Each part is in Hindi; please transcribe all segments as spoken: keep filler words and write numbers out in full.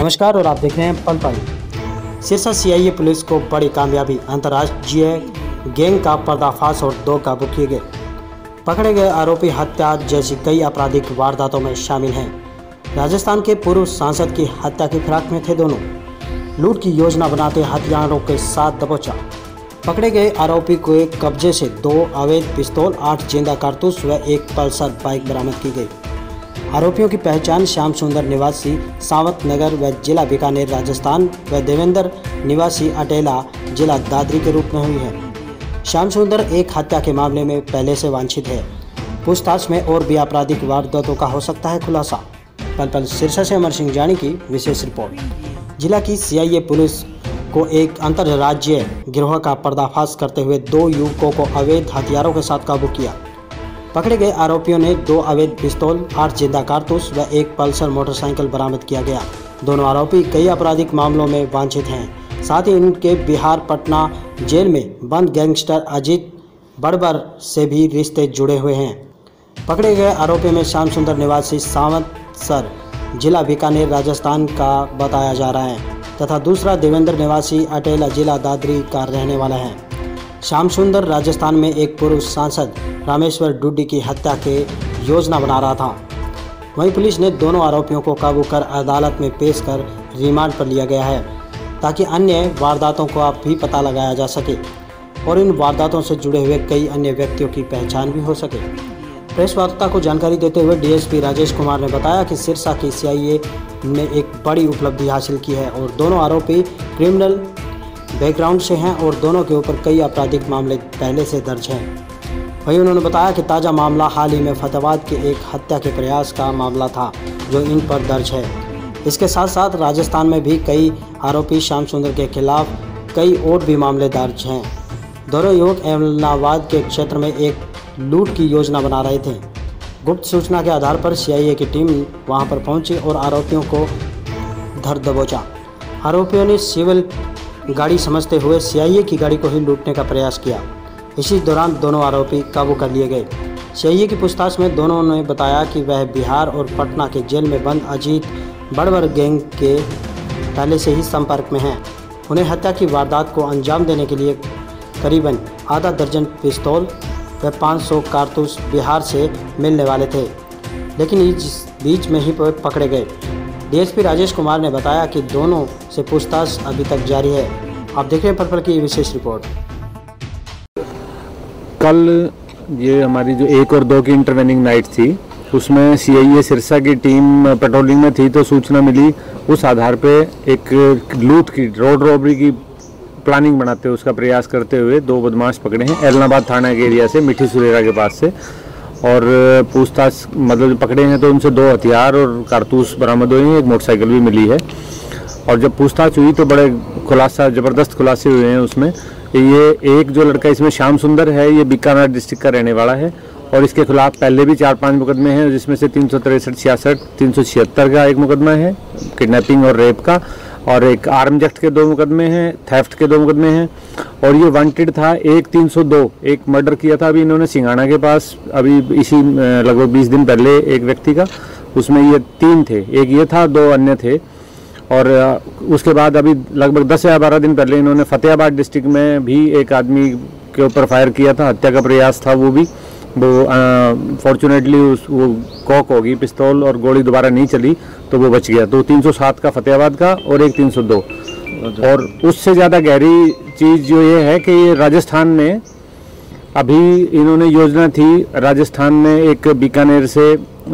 नमस्कार और आप देख रहे हैं पल पल। सिरसा सीआईए पुलिस को बड़ी कामयाबी, अंतर्राष्ट्रीय गैंग का पर्दाफाश और दो काबू किए गए। पकड़े गए आरोपी हत्या जैसी कई आपराधिक वारदातों में शामिल हैं। राजस्थान के पूर्व सांसद की हत्या की फिराक में थे दोनों। लूट की योजना बनाते हथियारों के साथ दबोचा। पकड़े गए आरोपी को कब्जे से दो अवैध पिस्तौल, आठ जिंदा कारतूस व एक पल्सर बाइक बरामद की गई। आरोपियों की पहचान श्याम सुंदर निवासी सावत नगर व जिला बीकानेर राजस्थान व देवेंद्र निवासी अटेला जिला दादरी के रूप में हुई है। श्याम सुंदर एक हत्या के मामले में पहले से वांछित है। पूछताछ में और भी आपराधिक वारदातों का हो सकता है खुलासा। पल पल सिरसा से अमर सिंह जानी की विशेष रिपोर्ट। जिला की सीआईए पुलिस को एक अंतर्राज्यीय गिरोह का पर्दाफाश करते हुए दो युवकों को अवैध हथियारों के साथ काबू किया। पकड़े गए आरोपियों ने दो अवैध पिस्तौल, आठ जिंदा कारतूस व एक पल्सर मोटरसाइकिल बरामद किया गया। दोनों आरोपी कई आपराधिक मामलों में वांछित हैं। साथ ही इनके बिहार पटना जेल में बंद गैंगस्टर अजीत बड़बर से भी रिश्ते जुड़े हुए हैं। पकड़े गए आरोपी में श्याम सुंदर निवासी सावंतसर जिला बीकानेर राजस्थान का बताया जा रहा है तथा दूसरा देवेंद्र निवासी अटेला जिला दादरी का रहने वाला है। श्याम सुंदर राजस्थान में एक पूर्व सांसद रामेश्वर डुड्डी की हत्या के योजना बना रहा था। वहीं पुलिस ने दोनों आरोपियों को काबू कर अदालत में पेश कर रिमांड पर लिया गया है ताकि अन्य वारदातों का भी पता लगाया जा सके और इन वारदातों से जुड़े हुए कई अन्य व्यक्तियों की पहचान भी हो सके। प्रेस वार्ता को जानकारी देते हुए डीएसपी राजेश कुमार ने बताया कि सिरसा की सीआईए ने एक बड़ी उपलब्धि हासिल की है और दोनों आरोपी क्रिमिनल बैकग्राउंड से हैं और दोनों के ऊपर कई आपराधिक मामले पहले से दर्ज हैं। वहीं उन्होंने बताया कि ताज़ा मामला हाल ही में फतेहाबाद के एक हत्या के प्रयास का मामला था जो इन पर दर्ज है। इसके साथ साथ राजस्थान में भी कई आरोपी श्याम सुंदर के खिलाफ कई और भी मामले दर्ज हैं। दोनों युवक एलनाबाद के क्षेत्र में एक लूट की योजना बना रहे थे। गुप्त सूचना के आधार पर सीआईए की टीम वहां पर पहुंची और आरोपियों को धर दबोचा। आरोपियों ने सिविल गाड़ी समझते हुए सीआईए की गाड़ी को ही लूटने का प्रयास किया। इसी दौरान दोनों आरोपी काबू कर लिए गए। सीआईए की पूछताछ में दोनों ने बताया कि वह बिहार और पटना के जेल में बंद अजीत बड़बर गैंग के पहले से ही संपर्क में हैं। उन्हें हत्या की वारदात को अंजाम देने के लिए करीबन आधा दर्जन पिस्तौल व पाँच सौ कारतूस बिहार से मिलने वाले थे, लेकिन इस बीच में ही पकड़े गए। डीएसपी राजेश कुमार ने बताया कि दोनों से पूछताछ अभी तक जारी है। आप देख रहे हैं पर्पल की विशेष रिपोर्ट। कल ये हमारी जो एक और दो की इंटरवेनिंग नाइट थी, उसमें सीआईए सिरसा की टीम पेट्रोलिंग में थी तो सूचना मिली। उस आधार पे एक लूट की, रोड रॉबरी की प्लानिंग बनाते हुए उसका प्रयास करते हुए दो बदमाश पकड़े हैं एलनाबाद थाना के एरिया से, मिठी सुरेरा के पास से। और पूछताछ मतलब पकड़े हैं तो उनसे दो हथियार और कारतूस बरामद हुए हैं, एक मोटरसाइकिल भी मिली है। और जब पूछताछ हुई तो बड़े खुलासा, ज़बरदस्त खुलासे हुए हैं उसमें। ये एक जो लड़का इसमें श्याम सुंदर है, ये बीकानेर डिस्ट्रिक्ट का रहने वाला है और इसके खिलाफ पहले भी चार पांच मुकदमे हैं, जिसमें से तीन सौ तिरसठ छियासठ तीन सौ छिहत्तर का एक मुकदमा है किडनैपिंग और रेप का, और एक आर्म जब्त के दो मुकदमे हैं, थेफ्ट के दो मुकदमे हैं। और ये वांटेड था एक तीन सौ दो, एक मर्डर किया था अभी इन्होंने सिंघाना के पास अभी इसी लगभग बीस दिन पहले एक व्यक्ति का, उसमें ये तीन थे, एक ये था, दो अन्य थे। और उसके बाद अभी लगभग दस या बारह दिन पहले इन्होंने फतेहाबाद डिस्ट्रिक्ट में भी एक आदमी के ऊपर फायर किया था, हत्या का प्रयास था वो भी। वो फॉर्चुनेटली उस वो कॉक होगी पिस्तौल और गोली दोबारा नहीं चली तो वो बच गया। तो तीन सौ सात का फतेहाबाद का और एक तीन सौ दो। और उससे ज़्यादा गहरी चीज़ जो ये है कि ये राजस्थान में अभी इन्होंने योजना थी, राजस्थान में एक बीकानेर से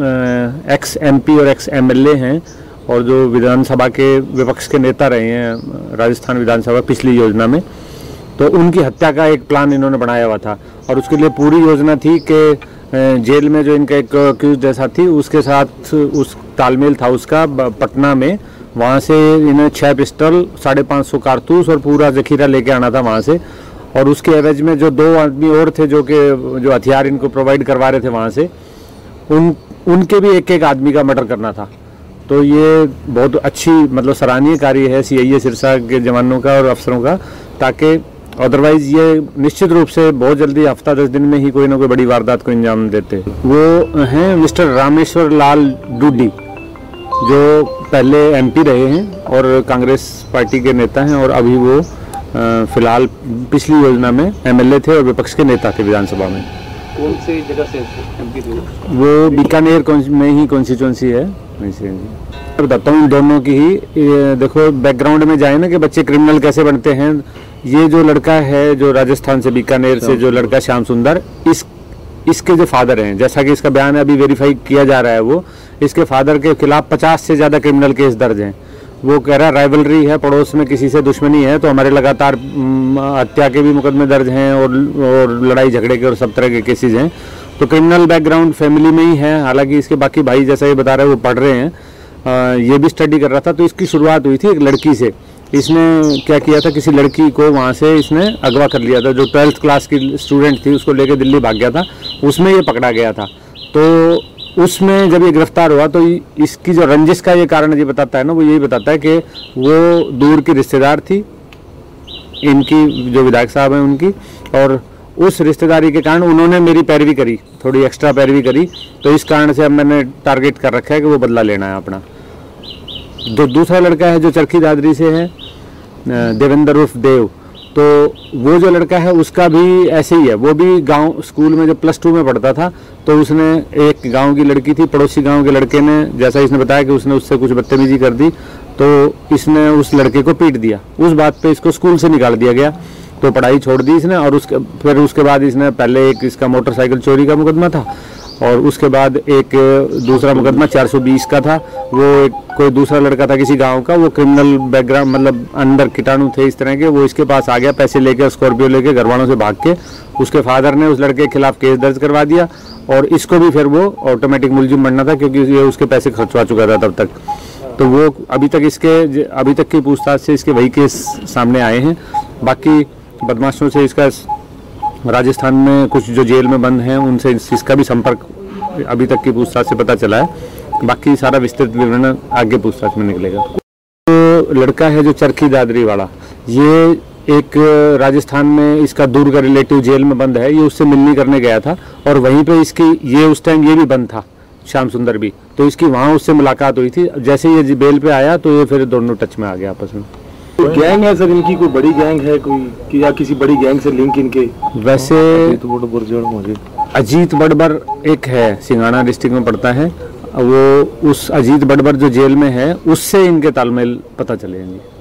एक्स एमपी और एक्स एमएलए हैं और जो विधानसभा के विपक्ष के नेता रहे हैं राजस्थान विधानसभा पिछली योजना में, तो उनकी हत्या का एक प्लान इन्होंने बनाया हुआ था। और उसके लिए पूरी योजना थी कि जेल में जो इनका एक अक्यूज जैसा थी उसके साथ उस तालमेल था उसका पटना में, वहाँ से इन्हें छः पिस्टल, साढ़े पाँच सौ कारतूस और पूरा जखीरा लेके आना था वहाँ से। और उसके एवज में जो दो आदमी और थे जो कि जो हथियार इनको प्रोवाइड करवा रहे थे वहाँ से, उन उनके भी एक एक आदमी का मर्डर करना था। तो ये बहुत अच्छी मतलब सराहनीय कार्य है सीआईए सिरसा के जवानों का और अफसरों का, ताकि अदरवाइज ये निश्चित रूप से बहुत जल्दी हफ्ता दस दिन में ही कोई ना कोई बड़ी वारदात को अंजाम देते। वो हैं मिस्टर रामेश्वर लाल डुड्डी, जो पहले एमपी रहे हैं और कांग्रेस पार्टी के नेता हैं, और अभी वो फिलहाल पिछली योजना में एमएलए थे और विपक्ष के नेता थे विधानसभा में। कौन सी जगह से एमपी थे? वो बीकानेर में ही कॉन्स्टिट्यूंसी है। वैसे बताता हूँ इन दोनों की ही। देखो बैकग्राउंड में जाए ना कि बच्चे क्रिमिनल कैसे बनते हैं। ये जो लड़का है जो राजस्थान से बीकानेर से जो लड़का श्याम सुंदर, इस इसके जो फादर हैं, जैसा कि इसका बयान अभी वेरीफाई किया जा रहा है, वो इसके फादर के खिलाफ पचास से ज़्यादा क्रिमिनल केस दर्ज हैं। वो कह रहा है राइवलरी है, पड़ोस में किसी से दुश्मनी है, तो हमारे लगातार हत्या के भी मुकदमे दर्ज हैं और, और लड़ाई झगड़े के और सब तरह के केसेज हैं। तो क्रिमिनल बैकग्राउंड फैमिली में ही है। हालांकि इसके बाकी भाई जैसा ये बता रहे हैं वो पढ़ रहे हैं, आ, ये भी स्टडी कर रहा था। तो इसकी शुरुआत हुई थी एक लड़की से। इसने क्या किया था, किसी लड़की को वहाँ से इसने अगवा कर लिया था, जो ट्वेल्थ क्लास की स्टूडेंट थी, उसको लेकर दिल्ली भाग गया था। उसमें ये पकड़ा गया था। तो उसमें जब ये गिरफ्तार हुआ तो इसकी जो रंजिश का ये कारण ये बताता है ना, वो यही बताता है कि वो दूर की रिश्तेदार थी इनकी, जो विधायक साहब हैं उनकी, और उस रिश्तेदारी के कारण उन्होंने मेरी पैरवी करी, थोड़ी एक्स्ट्रा पैरवी करी। तो इस कारण से अब मैंने टारगेट कर रखा है कि वो बदला लेना है अपना। जो दूसरा लड़का है जो चरखी दादरी से है, देवेंद्र उर्फ देव, तो वो जो लड़का है उसका भी ऐसे ही है। वो भी गांव स्कूल में जब प्लस टू में पढ़ता था तो उसने एक गांव की लड़की थी, पड़ोसी गांव के लड़के ने, जैसा इसने बताया कि उसने उससे कुछ बदतमीजी कर दी, तो इसने उस लड़के को पीट दिया। उस बात पे इसको स्कूल से निकाल दिया गया। तो पढ़ाई छोड़ दी इसने, और उसके फिर उसके बाद इसने पहले एक इसका मोटरसाइकिल चोरी का मुकदमा था, और उसके बाद एक दूसरा मुकदमा चार सौ बीस का था। वो एक कोई दूसरा लड़का था किसी गांव का, वो क्रिमिनल बैकग्राउंड मतलब अंदर कीटाणु थे इस तरह के, वो इसके पास आ गया पैसे लेके, स्कॉर्पियो लेके घर वालों से भाग के। उसके फादर ने उस लड़के के खिलाफ केस दर्ज करवा दिया, और इसको भी फिर वो ऑटोमेटिक मुलजिम बनना था क्योंकि ये उसके पैसे खर्चवा चुका था तब तक। तो वो अभी तक इसके अभी तक की पूछताछ से इसके वही केस सामने आए हैं। बाकी बदमाशों से इसका राजस्थान में कुछ जो जेल में बंद हैं उनसे इसका भी संपर्क अभी तक की पूछताछ से पता चला है। बाकी सारा विस्तृत विवरण आगे पूछताछ में निकलेगा। तो लड़का है जो चरखी दादरी वाला, ये एक राजस्थान में इसका दूर का रिलेटिव जेल में बंद है। ये उससे मिलनी करने गया था, और वहीं पे इसकी ये उस टाइम ये भी बंद था, श्याम सुंदर भी, तो इसकी वहाँ उससे मुलाकात हुई थी। जैसे ये बेल पे आया तो ये फिर दोनों टच में आ गया आपस में। गैंग है सर इनकी, कोई बड़ी गैंग है कोई कि या किसी बड़ी गैंग से लिंक इनके? वैसे अजीत बड़बर एक है, सिंगाना डिस्ट्रिक्ट में पड़ता है, वो उस अजीत बड़बर जो जेल में है उससे इनके तालमेल पता चले हैं।